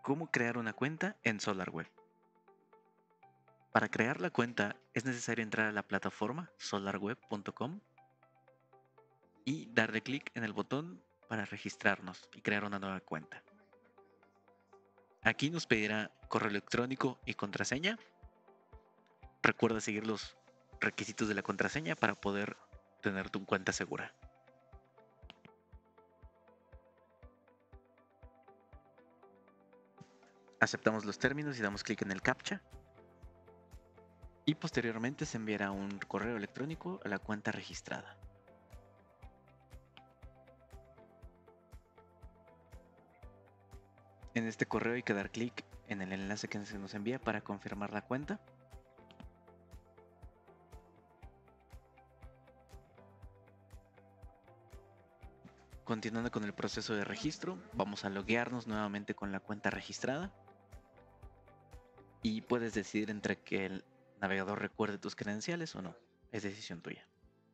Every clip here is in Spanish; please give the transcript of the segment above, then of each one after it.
cómo crear una cuenta en SolarWeb. Para crear la cuenta es necesario entrar a la plataforma solarweb.com y darle clic en el botón para registrarnos y crear una nueva cuenta. Aquí nos pedirá correo electrónico y contraseña. Recuerda seguir los requisitos de la contraseña para poder tener tu cuenta segura. Aceptamos los términos y damos clic en el CAPTCHA. Y posteriormente se enviará un correo electrónico a la cuenta registrada. En este correo hay que dar clic en el enlace que se nos envía para confirmar la cuenta. Continuando con el proceso de registro, vamos a loguearnos nuevamente con la cuenta registrada. Y puedes decidir entre que el navegador recuerde tus credenciales o no. Es decisión tuya.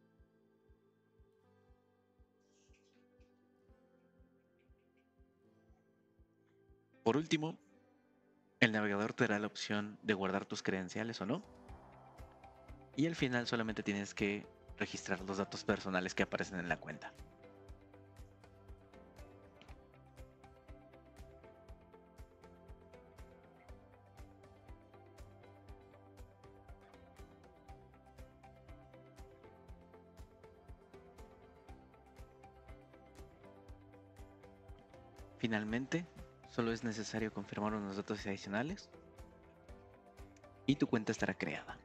Por último, el navegador te dará la opción de guardar tus credenciales o no. Y al final solamente tienes que registrar los datos personales que aparecen en la cuenta. Finalmente, solo es necesario confirmar unos datos adicionales y tu cuenta estará creada.